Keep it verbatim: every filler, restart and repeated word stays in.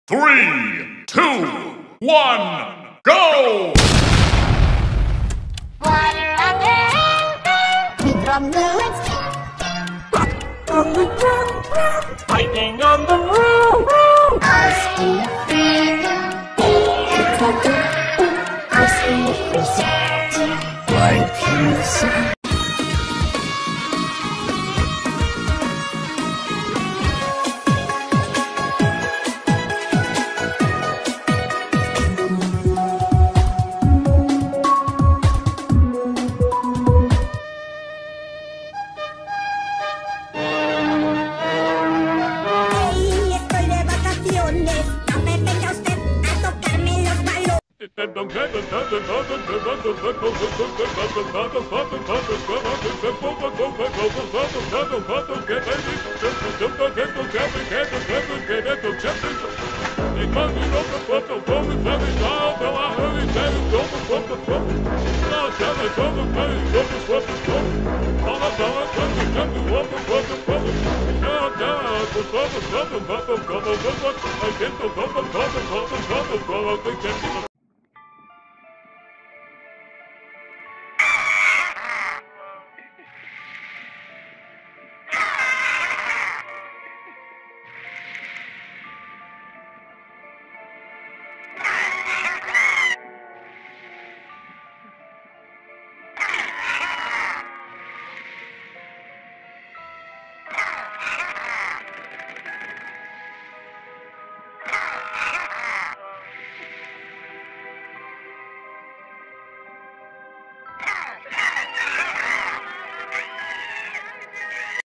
Three, two, one, go! From the west, on the ground, lightning on the roof. I see a freedom, I see a reception, like you said.